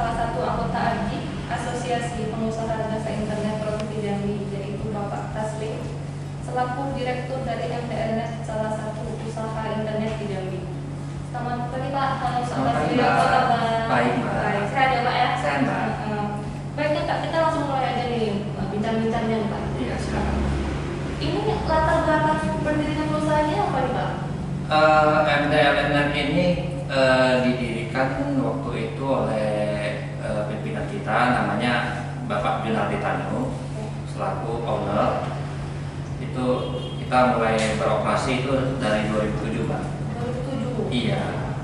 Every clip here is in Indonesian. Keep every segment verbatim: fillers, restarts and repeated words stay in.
salah satu anggota A G I, Asosiasi Pengusaha Jasa Internet Provinsi Jambi, yaitu Bapak Taslim, selaku Direktur dari M T N Net, salah satu usaha internet di Jambi. Selamat pagi Pak. Halo Sobat Video, apa kabar? Baik, Mbak. Baik, sehat ya Pak ya? Sehat, Mbak. Uh, Baiknya Kak, kita langsung mulai aja nih bincang-bincangnya Pak. Iya, silakan. Ini latar belakang berdirinya perusahaannya apa nih Pak? Uh, M T N Net ini uh, didirikan waktu itu oleh uh, pimpinan kita, namanya Bapak Junardi Tanu, selaku owner. Itu kita mulai beroperasi itu dari dua ribu tujuh, Pak. dua ribu tujuh? Iya.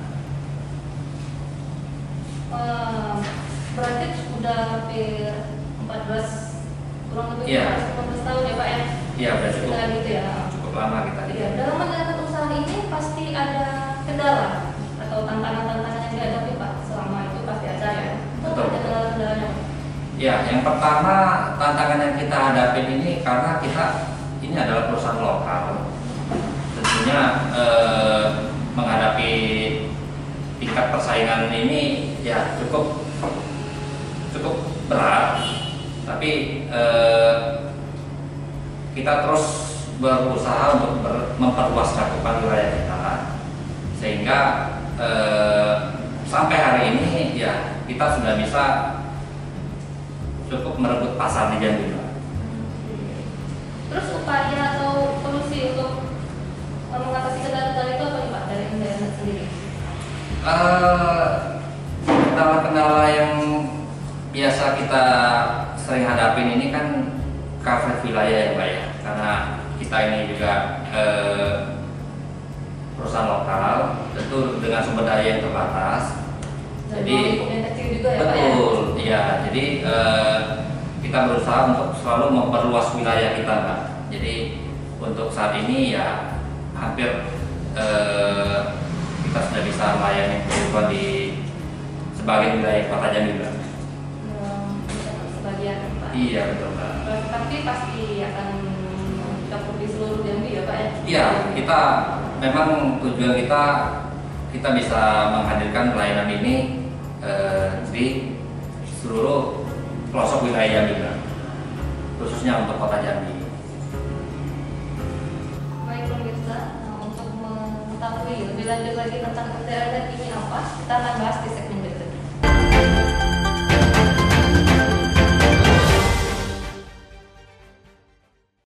Uh, berarti sudah hampir empat belas, kurang lebih Iya. empat belas tahun ya Pak ya? Iya, udah cukup, Sekitar gitu ya. cukup lama kita di Iya, dalam menjalankan usaha ini pasti ada kendala atau tantangan-tantangan yang dihadapi Pak. Selama itu pasti ada ya. Betul. Ada kendala-kendalanya Pak? Ya, yang pertama tantangan yang kita hadapi ini karena kita ini adalah perusahaan lokal, tentunya eh, menghadapi tingkat persaingan ini ya cukup cukup berat, tapi eh, kita terus berusaha untuk ber, memperluas cakupan wilayah kita, sehingga eh, sampai hari ini ya kita sudah bisa cukup merebut pasar di Jambi, Pak. Terus upaya atau solusi untuk mengatasi kendala-kendala itu apa nih Pak dari M T N Net sendiri? Eh, Kendala-kendala yang biasa kita sering hadapin ini kan coverage wilayah ya Pak ya, karena kita ini juga eh, perusahaan lokal, tentu dengan sumber daya yang terbatas. Dan Jadi yang kecil juga ya Pak ya? betul, ya. Jadi eh, kita berusaha untuk selalu memperluas wilayah kita, Pak. Jadi untuk saat ini ya hampir eh, kita sudah bisa melayani kebutuhan di sebagian wilayah kota Jambi, Pak. Hmm, sebagian Pak. Iya betul, Pak. Eh, Tapi pasti akan mencakup di seluruh Jambi ya Pak ya? Iya, kita memang tujuan kita kita bisa menghadirkan pelayanan ini eh, di seluruh pelosok wilayah Jambi, Pak. Khususnya untuk kota Jambi. Baik pemirsa, nah, untuk mengetahui lebih lanjut lagi tentang M T N Net ini apa, kita akan bahas di segmen